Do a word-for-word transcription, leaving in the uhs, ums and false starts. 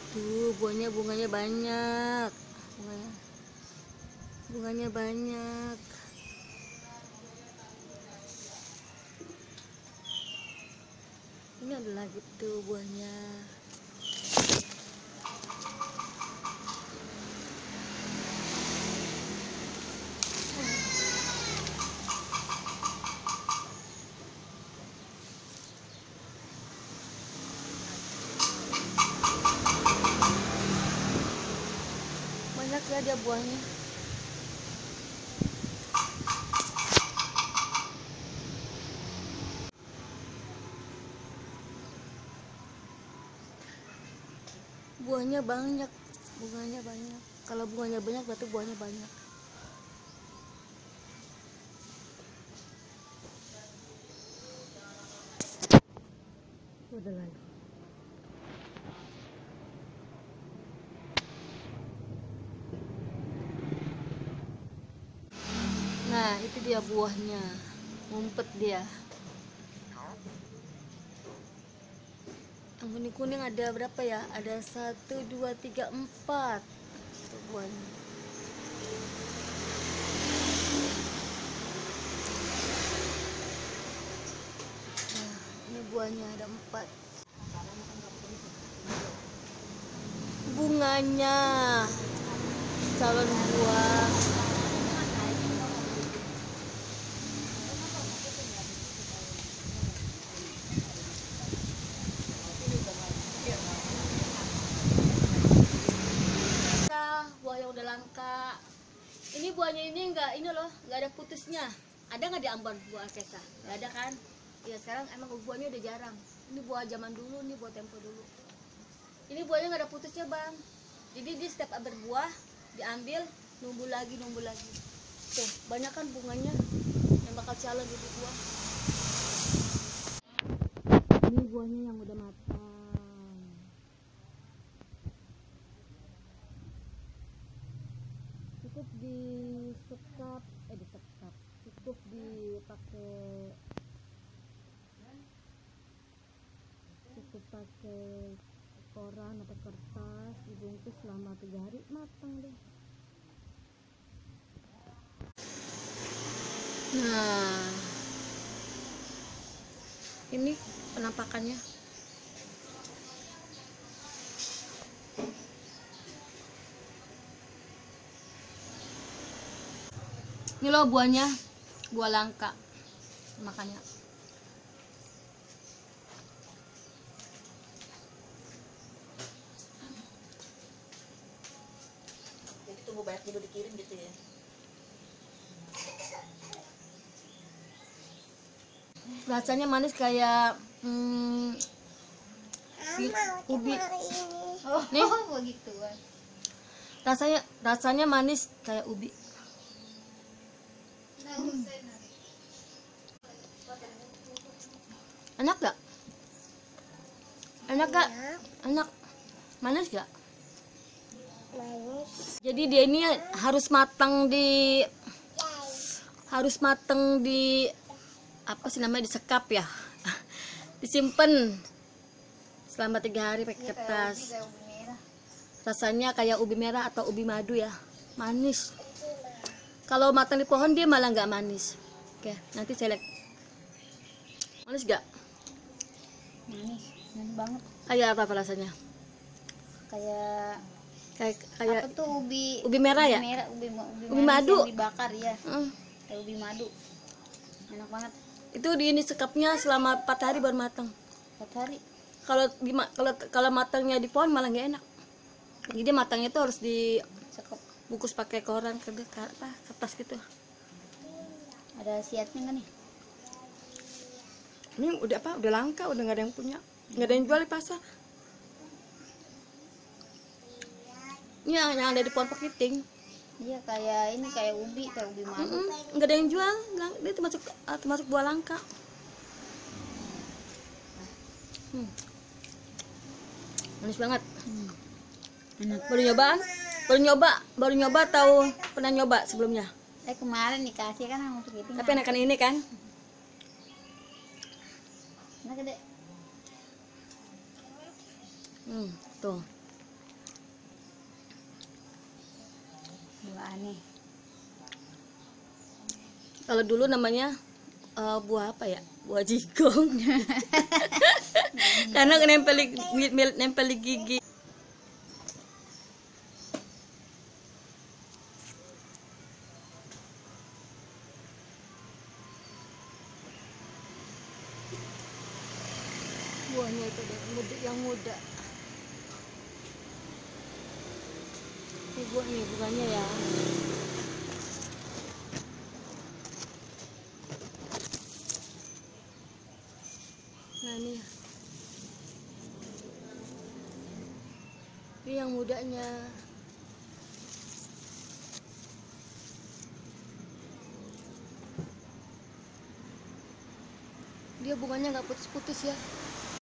Tuh buahnya, bunganya banyak. Bunganya, bunganya banyak. Ini ada lagi tuh buahnya. Banyak ya dia buahnya. Buahnya banyak, bunganya banyak. Kalau bunganya banyak berarti buahnya banyak. Udah lagi. Nah, itu dia buahnya. Ngumpet dia. Yang kuning-kuning ada berapa ya? Ada satu, dua, tiga, empat. Itu buahnya. Nah, ini buahnya ada empat. Bunganya calon buah. Buah yang udah langka. Ini buahnya ini enggak, ini loh, enggak ada putusnya. Ada nggak di Ambon buah Alkesa? Nggak ada kan? Ya sekarang emang buahnya udah jarang. Ini buah zaman dulu, ini buah tempo dulu. Ini buahnya nggak ada putusnya bang. Jadi dia setiap berbuah diambil, numbuh lagi, numbuh lagi. Tuh banyak kan bunganya yang bakal calon jadi buah. Ini buahnya yang udah matang. Cukup disekap, eh disekap, cukup dipakai, cukup pakai koran atau kertas, dibungkus selama tiga hari, matang deh. Nah, ini penampakannya. Ini loh buahnya, buah langka, makanya. Jadi tunggu banyak dulu dikirim gitu ya. Rasanya manis kayak hmm, si ubi. Oh, nih begitu. Rasanya rasanya manis kayak ubi. Enak gak? Enak gak? Enak. Manis gak? Manis. Jadi dia ini harus matang di harus matang di apa sih namanya, disekap ya. Disimpan selama tiga hari pakai kertas. Rasanya kayak ubi merah atau ubi madu ya. Manis. Kalau matang di pohon dia malah nggak manis. Oke, nanti saya lihat. Manis gak? Manis, manis banget. Kayak apa rasanya? Kayak Kayak kayak apa tuh ubi ubi merah ya? Merah, ubi, ubi, Ubi manis madu. yang dibakar ya. Mm. Kayak ubi madu. Enak banget. Itu di ini sekapnya selama empat hari baru matang. Empat hari. Kalau di kalau kalau matangnya di pohon malah nggak enak. Jadi matangnya tuh harus dibungkus Cakep. pakai koran, kertas, apa, kertas gitu. Ada siatnya nggak nih? Ini udah apa? Udah langka, udah nggak ada yang punya, nggak ada yang jual di pasar. Ini yang, yang ada di pohon pekiting. Iya kayak ini kayak ubi, kayak ubi madu. Mm-mm, nggak ada yang jual, lang- dia termasuk ah, termasuk buah langka. Hmm. Manis banget. Hmm. Enak. Baru nyobaan? Baru nyoba, baru nyoba tahu pernah nyoba sebelumnya. Eh kemarin dikasih kan sama kepiting. Tapi enakan ini kan? Enak gede. Hmm, tuh. tambah aneh. Kalau dulu namanya eh, buah apa ya? Buah jigong. Karena nempel di- nempel di gigi. Buahnya itu deh, muda, yang muda. Ini buah nih, bunganya ya. Nah ini, ini yang mudanya. Dia bunganya nggak putus-putus ya.